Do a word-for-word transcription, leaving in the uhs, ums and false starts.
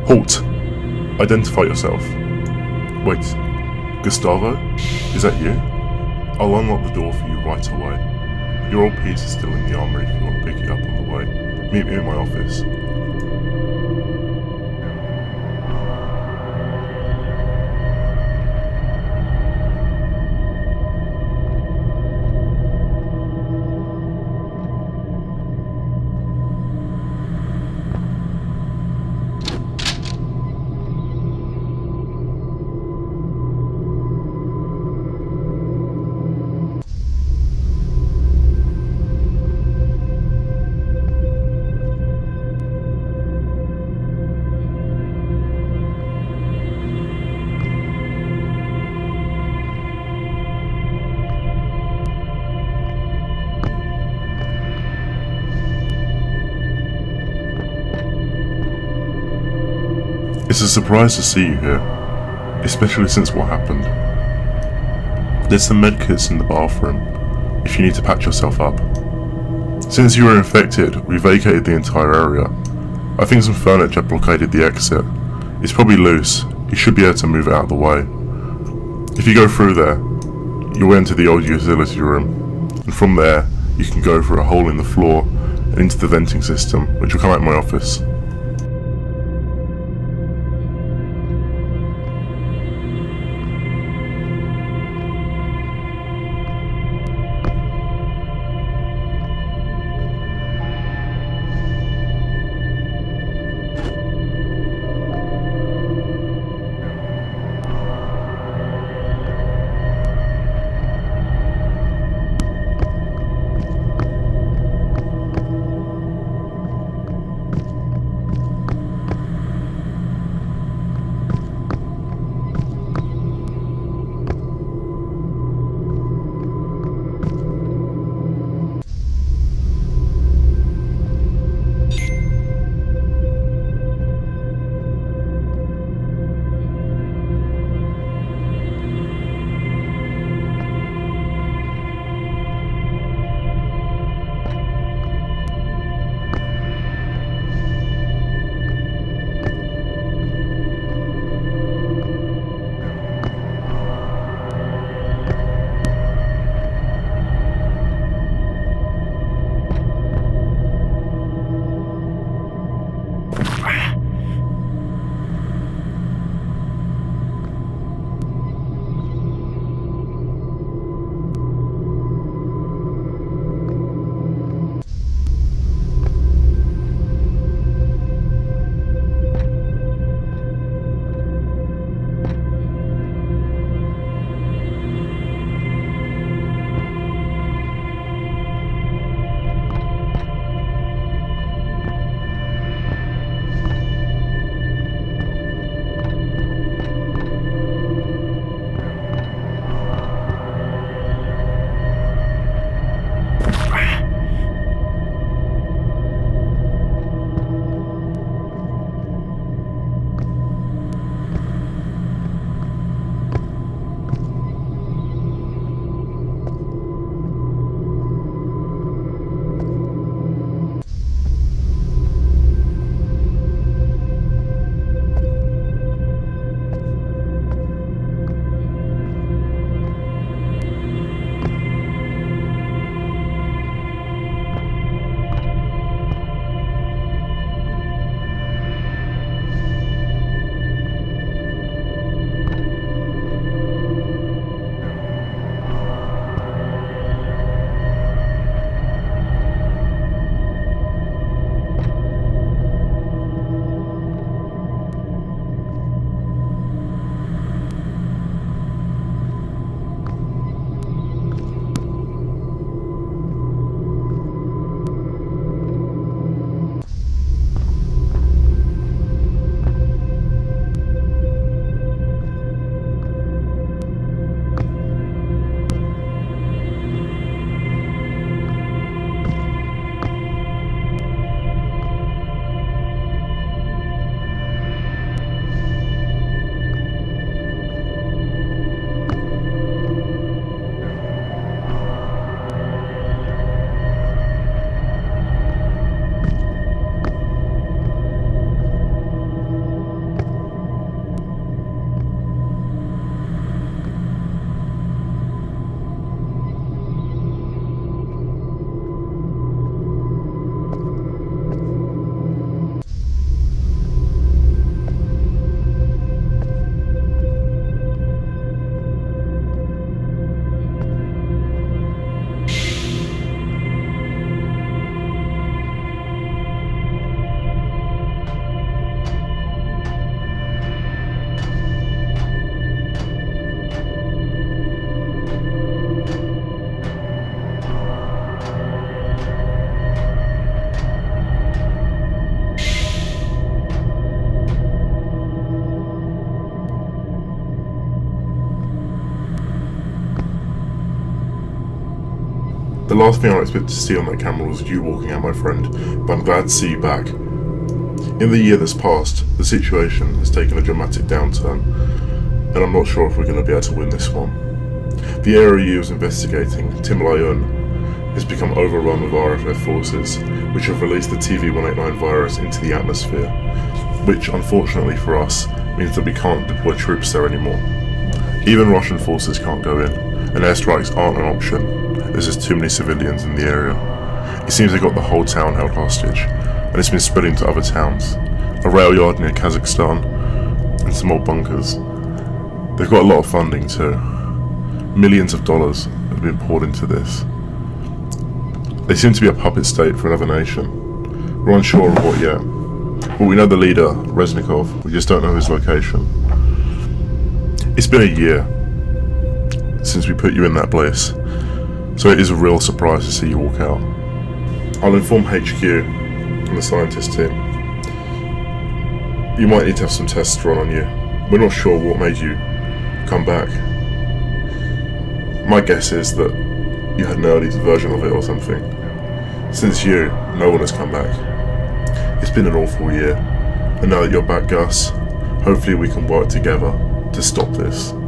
Halt! Identify yourself. Wait, Gustavo? Is that you? I'll unlock the door for you right away. Your old piece is still in the armory if you want to pick it up on the way. Meet me in my office. It's a surprise to see you here, especially since what happened. There's some medkits in the bathroom, if you need to patch yourself up. Since you were infected, we vacated the entire area. I think some furniture blockaded the exit. It's probably loose, you should be able to move it out of the way. If you go through there, you'll enter the old utility room, and from there, you can go through a hole in the floor and into the venting system, which will come out of my office. last thing I expected to see on that camera was you walking out, my friend, but I'm glad to see you back. In the year that's passed, the situation has taken a dramatic downturn, and I'm not sure if we're going to be able to win this one. The area you was investigating, Timlayun, has become overrun with R F F forces, which have released the T V one eighty-nine virus into the atmosphere, which, unfortunately for us, means that we can't deploy troops there anymore. Even Russian forces can't go in, and airstrikes aren't an option, as there's too many civilians in the area. It seems they got the whole town held hostage, and it's been spreading to other towns, a rail yard near Kazakhstan, and some old bunkers. They've got a lot of funding too. Millions of dollars have been poured into this. They seem to be a puppet state for another nation. We're unsure of what yet. Well, we know the leader, Reznikov, we just don't know his location. It's been a year since we put you in that place, so it is a real surprise to see you walk out. I'll inform H Q and the scientist team. You might need to have some tests run on you. We're not sure what made you come back. My guess is that you had an early version of it or something. Since you, no one has come back. It's been an awful year, and now that you're back, Gus, hopefully we can work together to stop this.